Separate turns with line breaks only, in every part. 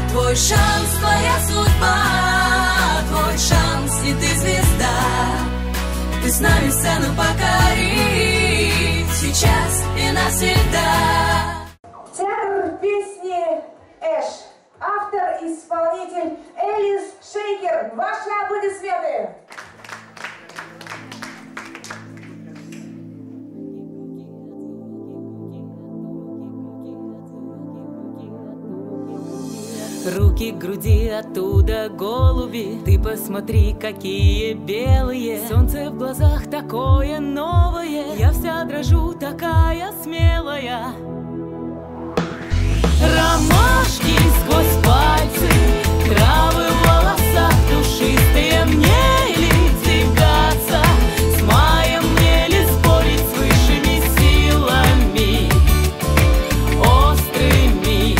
Твой шанс, твоя судьба, твой шанс, и ты звезда. Ты с нами сцену покори, сейчас и навсегда.
Театр песни «Эш». Автор, исполнитель Элис Шейкер. Ваши аплодисменты.
Руки к груди, оттуда голуби. Ты посмотри, какие белые. Солнце в глазах такое новое. Я вся дрожу, такая смелая. Ромашки сквозь пальцы, травы в волосах душистые. Мне ли тягаться с маем, мне ли спорить с высшими силами, острыми,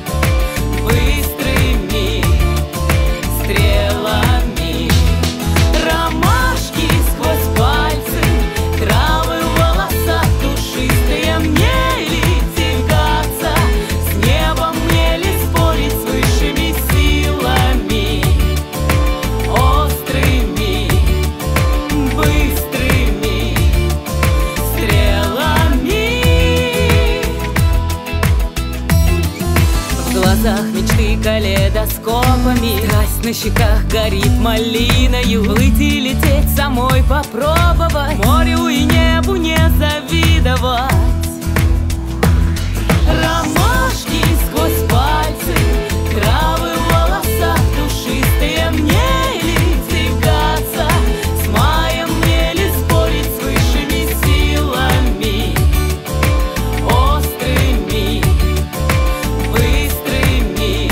быстрыми стрелами. Ромашки сквозь пальцы, травы в волосах душистые. Мне ли тягаться с небом, мне ли спорить с высшими силами, острыми, быстрыми стрелами. В глазах мечты калейдоскопами, страсть на щеках горит малиною. Плыть и лететь, самой попробовать, морю и небу не завидовать. Ромашки сквозь пальцы, травы в волосах душистые. Мне ли тягаться с маем, мне ли спорить с высшими силами, острыми, быстрыми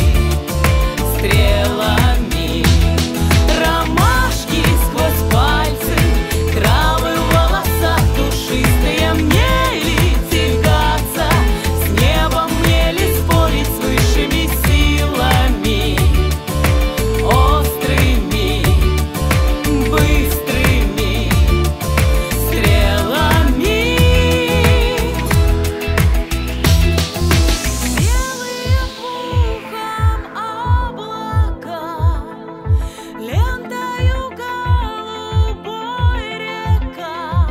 стрелами. Ромашки сквозь пальцы, травы в волосах душистые. Мне ли тягаться с небом, мне ли спорить с высшими силами, острыми, быстрыми стрелами. Белые пухом облака, лентою голубой река,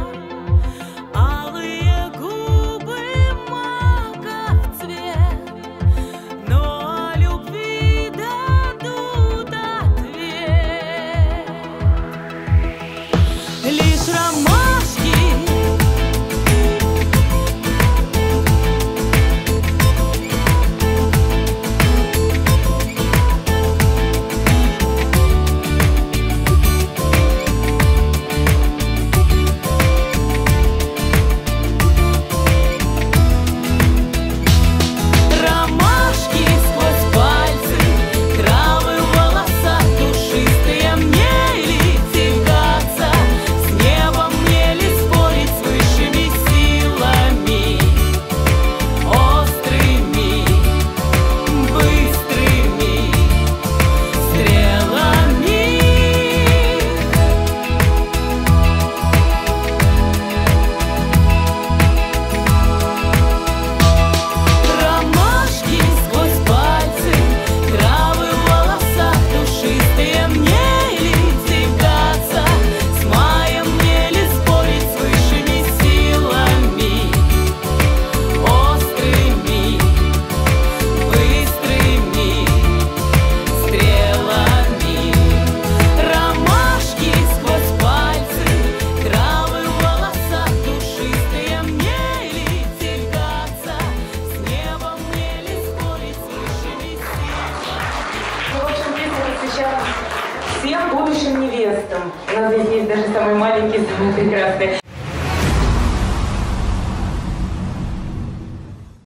алые губы маков цвет, но о любви дадут ответ лишь ромашки. Ромашки сквозь пальцы, травы в волосах душистые. Мне ли тягаться с небом, мне ли спорить с высшими силами, острыми, быстрыми стрелами. Ромашки сквозь пальцы, травы в волосах душистые. Мне ли тягаться с маем, мне ли спорить с высшими силами, острыми, быстрыми стрелами. Ромашки сквозь пальцы, травы в волосах душистые. Мне ли тягаться с небом, мне ли спорить с высшими силами.
В общем, песня посвящена всем будущим невестам. У нас здесь есть даже самый маленький, самый прекрасный.